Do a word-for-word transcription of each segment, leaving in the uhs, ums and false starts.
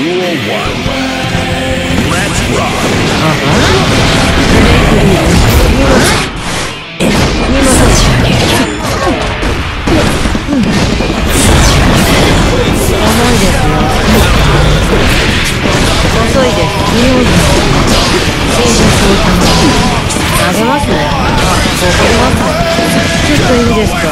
Duel one. Let's rock. 遅いです。匂いです。戦術を投げますね。怒りますね。ちょっといいですか。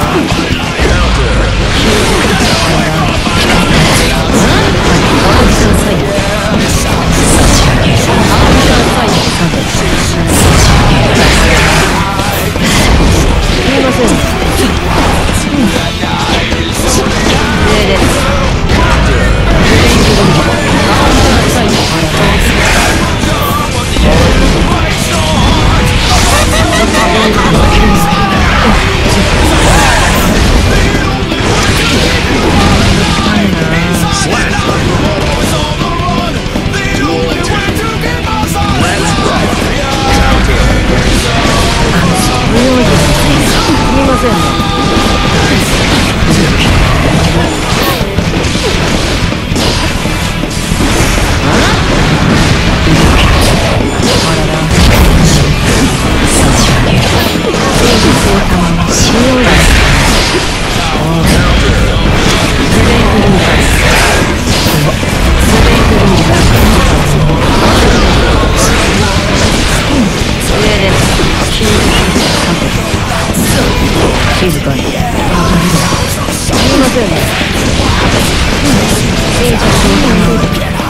静かに。すみません。戦術を考えて。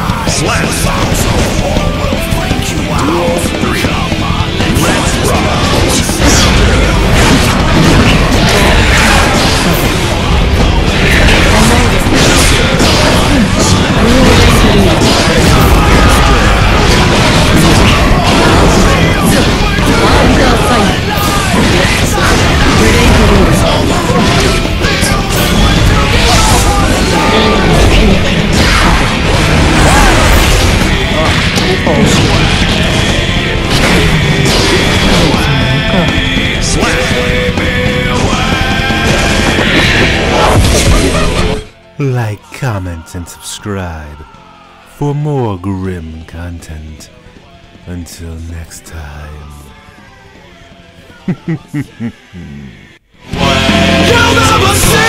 Like, comment, and subscribe for more grim content. Until next time. You'll never see